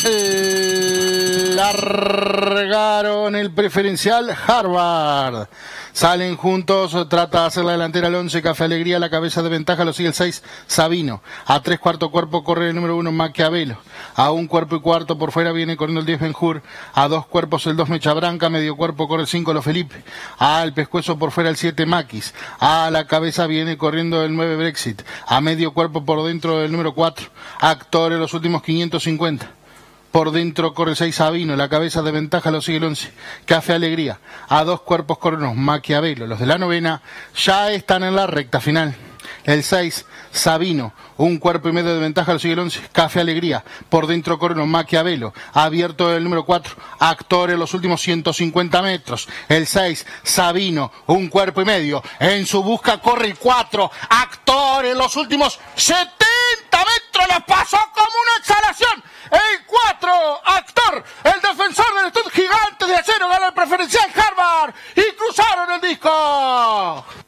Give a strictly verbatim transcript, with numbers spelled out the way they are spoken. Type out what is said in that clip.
Largaron el preferencial Harvard. Salen juntos, trata de hacer la delantera el once, Café Alegría, la cabeza de ventaja, lo sigue el seis, Sabino. A tres cuarto cuerpo corre el número uno, Maquiavelo. A un cuerpo y cuarto por fuera viene corriendo el diez, Benjur. A dos cuerpos el dos, Mecha Branca, medio cuerpo corre el cinco, Lo Felipe. Al pescuezo por fuera el siete, Maquis. A la cabeza viene corriendo el nueve, Brexit. A medio cuerpo por dentro el número cuatro, Actores, los últimos quinientos cincuenta. Por dentro corre el seis, Sabino, la cabeza de ventaja lo sigue el once, Café Alegría. A dos cuerpos corren los Maquiavelo. Los de la novena ya están en la recta final. El seis, Sabino, un cuerpo y medio de ventaja lo sigue el once, Café Alegría. Por dentro corren los Maquiavelo. Abierto el número cuatro, Actores, los últimos ciento cincuenta metros. El seis, Sabino, un cuerpo y medio. En su busca corre el cuatro, Actores, los últimos setenta metros. Los pasó como una exhalación. El cuatro, Actor, el defensor del Stud Gigante de Acero, gana el preferencial Harvard y cruzaron el disco.